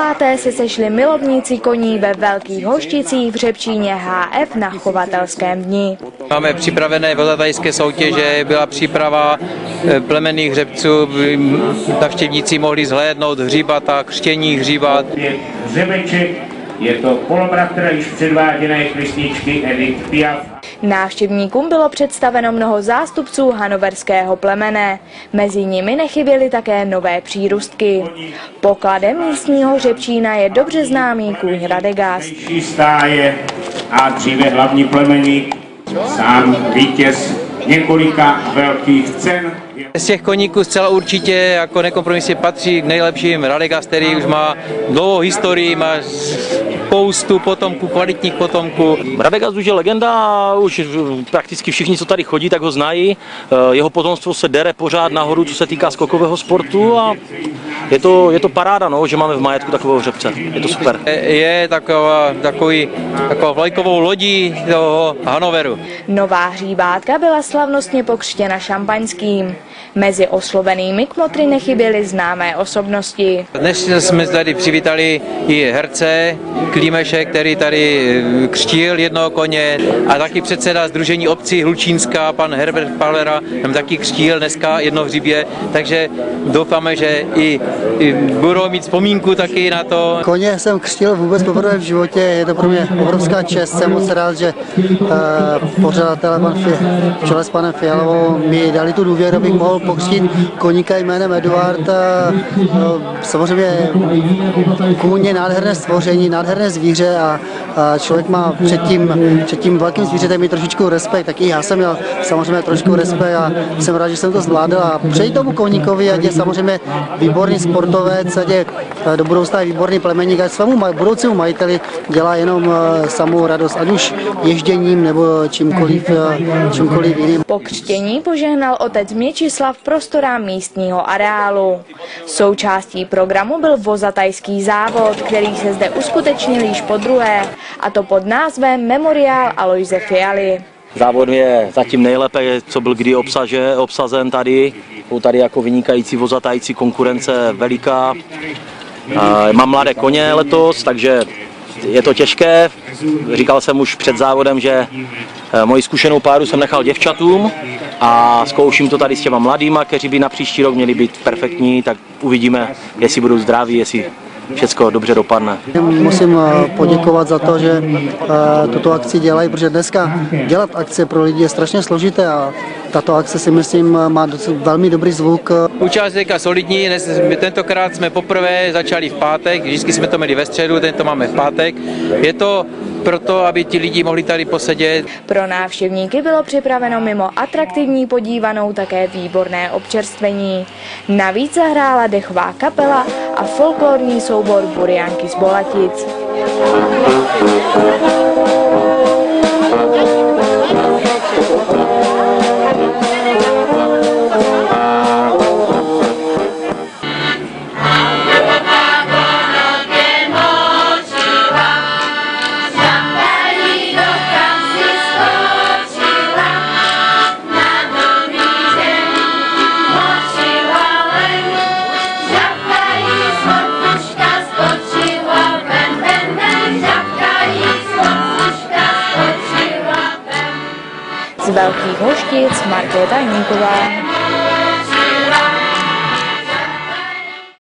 Popáté se sešli milovníci koní ve Velkých Hošticích v Řepčíně HF na chovatelském dni. Máme připravené vozatajské soutěže, byla příprava plemenných hřebců, navštěvníci mohli zhlédnout hříbata, křtění hříbat. Hřebeček, je to polobratr již předváděné písničky Edith Piaf. Návštěvníkům bylo představeno mnoho zástupců hanoverského plemene. Mezi nimi nechyběly také nové přírůstky. Pokladem místního Řepčína je dobře známý kůň Radegast. Stáje a dříve hlavní plemeník, sám vítěz několika velkých cen. Z těch koníků zcela určitě jako nekompromisně patří k nejlepším Radegast, který už má dlouhou historii, má spoustu potomků, kvalitních potomků. Radegast už je legenda a už prakticky všichni, co tady chodí, tak ho znají. Jeho potomstvo se dere pořád nahoru, co se týká skokového sportu a je to paráda, no, že máme v majetku takového hřebce. Je to super. Je taková vlajkovou lodí toho Hanoveru. Nová hříbátka byla slavnostně pokřtěna šampaňským. Mezi oslovenými kmotry nechyběly známé osobnosti. Dnes jsme tady přivítali i herce Klímeše, který tady křtil jednoho koně, a taky předseda Sdružení obcí Hlučínska, pan Herbert Palera, tam taky křtil dneska jedno hřibě, takže doufáme, že i budou mít vzpomínku taky na to. Koně jsem křtil vůbec poprvé v životě, je to pro mě obrovská čest, jsem moc rád, že pořadatelé v čele s panem Fialovou mi dali tu důvěru, abych mohl pokřtít koníka jménem Eduard. Samozřejmě kůň je nádherné stvoření, nádherné zvíře a člověk má před tím velkým zvířetem mít trošičku respekt, tak i já jsem měl samozřejmě trošku respekt a jsem rád, že jsem to zvládl a přeji tomu koníkovi, ať je samozřejmě výborný sportovec, ať je do budoucna výborný plemeník, ať svému budoucímu majiteli dělá jenom samou radost, ať už ježděním nebo čímkoliv jiným. Po křtění požehnal otec Měčislav prostorám místního areálu. Součástí programu byl vozatajský závod, který se zde uskutečnil již podruhé, a to pod názvem Memoriál Aloise Fialy. Závod je zatím nejlépe, co byl kdy obsazen tady. Jsou tady jako vynikající vozatající, konkurence veliká. Mám mladé koně letos, takže je to těžké. Říkal jsem už před závodem, že moji zkušenou páru jsem nechal děvčatům a zkouším to tady s těma mladýma, kteří by na příští rok měli být perfektní, tak uvidíme, jestli budou zdraví, jestli všechno dobře dopadne. Musím poděkovat za to, že tuto akci dělají, protože dneska dělat akce pro lidi je strašně složité a tato akce si myslím má velmi dobrý zvuk. Účast je solidní, tentokrát jsme poprvé začali v pátek, vždycky jsme to měli ve středu, tento máme v pátek. Je to proto, aby ti lidi mohli tady posedět. Pro návštěvníky bylo připraveno mimo atraktivní podívanou také výborné občerstvení. Navíc zahrála dechová kapela a folklorní soubor Burianky z Bolatic. Z Velkých Hoštic Markéta Hníková.